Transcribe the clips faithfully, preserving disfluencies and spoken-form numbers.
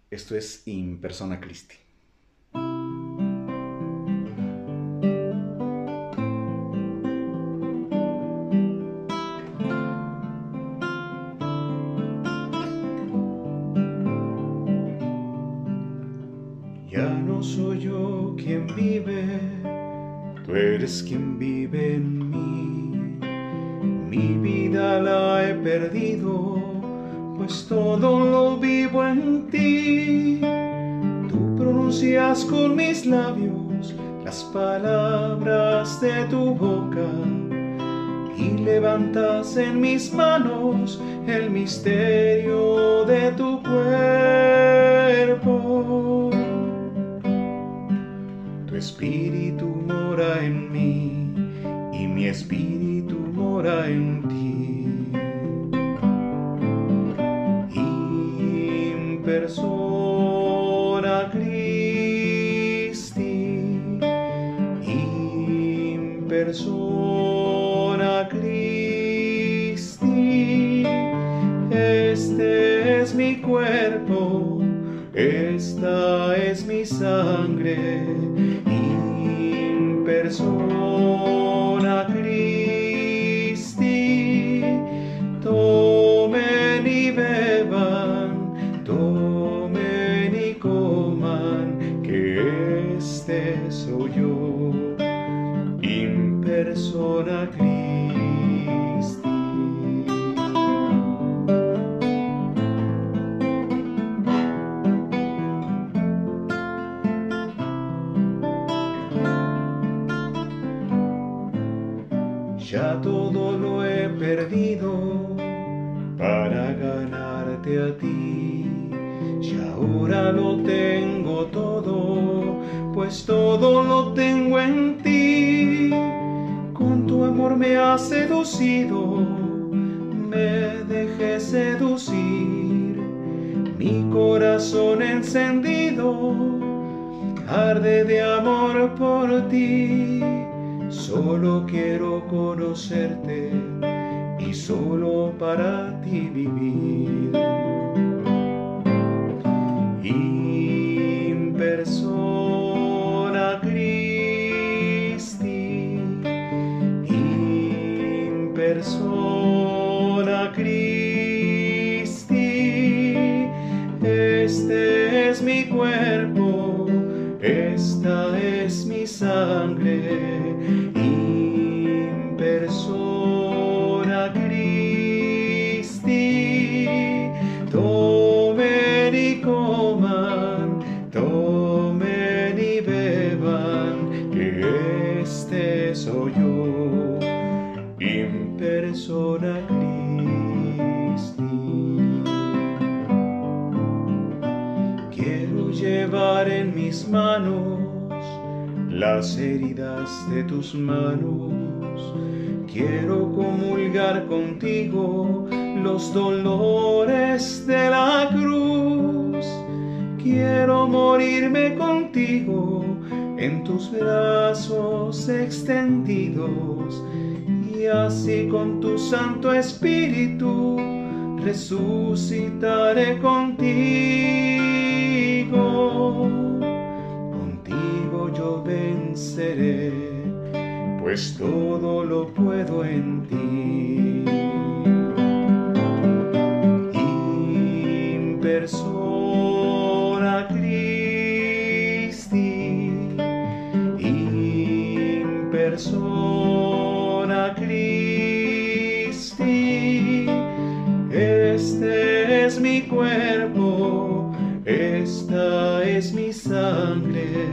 Esto es In Persona Christi. Ya no soy yo quien vive, tú eres quien vive en mí. Mi vida la he perdido, pues todo lo vivo en ti. Tú pronuncias con mis labios las palabras de tu boca y levantas en mis manos el misterio de tu cuerpo. Tu espíritu mora en mí y mi espíritu mora en ti. In persona Christi, in persona Christi. Este es mi cuerpo, esta es mi sangre. In persona Christi. Tomen y beban, tomen y coman, que este soy yo, in persona Christi. Ya todo lo he perdido para ganarte a ti. Y ahora lo tengo todo, pues todo lo tengo en ti. Con tu amor me has seducido, me dejé seducir. Mi corazón encendido arde de amor por ti. Solo quiero conocerte y solo para ti vivir. In persona Christi, in persona Christi. Este es mi cuerpo, esta es mi sangre. In persona Christi. Tomen y coman, tomen y beban, que este soy yo, in persona Christi. Quiero llevar en mis manos las heridas de tus manos. Quiero comulgar contigo los dolores de la cruz. Quiero morirme contigo en tus brazos extendidos, y así con tu Santo Espíritu resucitaré contigo. Contigo yo venceré, pues todo lo puedo en ti. In persona Christi, in persona Christi. Este es mi cuerpo, esta es mi sangre.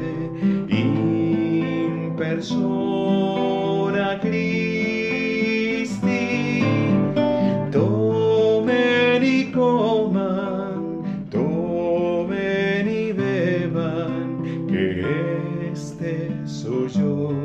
In persona Christi. Tomen y coman, tomen y beban, que este soy yo.